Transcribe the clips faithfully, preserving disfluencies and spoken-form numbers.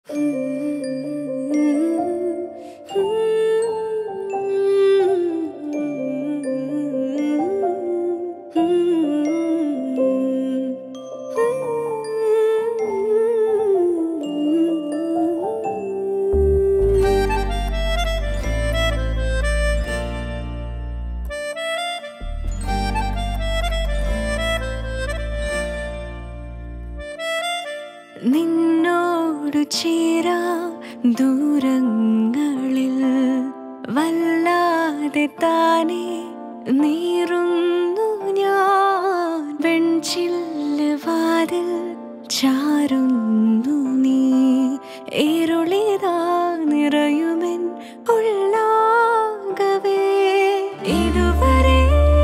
നിന്നോടു ചേരാ ദൂരങ്ങളിൽ വല്ലാതെ താനെ നീറുന്നു ഞാൻ. വെൺചില്ല് വാതിൽ ചാരുന്നു നീ, ഇരുളിതാ നിറയുമെൻ ഉള്ളാകവേ. ഇതുവരെ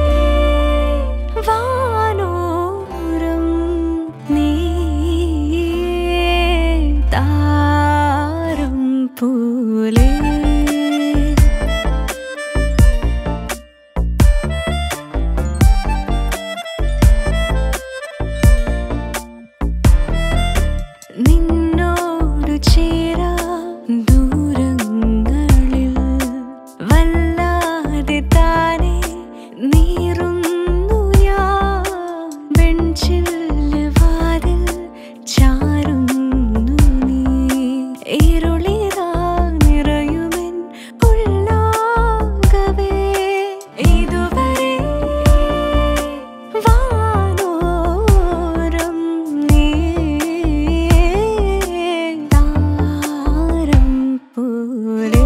വാനോരം നീ താരം പോലെ. നിന്നോടു ചേരാ ദൂരങ്ങളിൽ വല്ലാതെ താനെ നീറുന്നു ഞാൻ. വെൺചില്ല് വാതിൽ ചാരുന്നു നീ, ഇരുളിതാ നിറയുമെൻ ഉള്ളാകവേ. ഇതുവരെ വാനോരം നീ താരം പോലെ.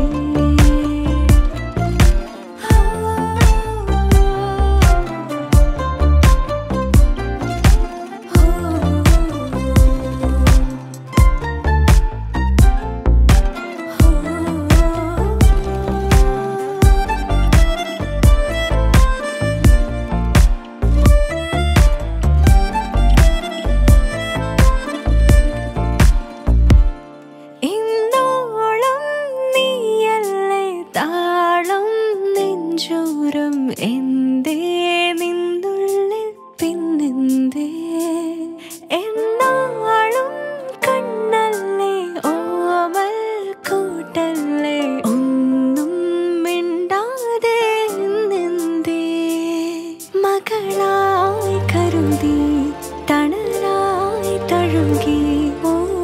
ഇന്നോളം നീയല്ലേ താളം നെഞ്ചോരം, എന്തേ നിന്നുള്ളിൽ പിന്നെന്തേ? എന്നാളും കണ്ണല്ലേ ഓമൽ കൂട്ടല്ലേ, ഒന്നും മിണ്ടാതെ നിന്നേ. മകളായി കരുതി തണലായി തഴുകി ഓ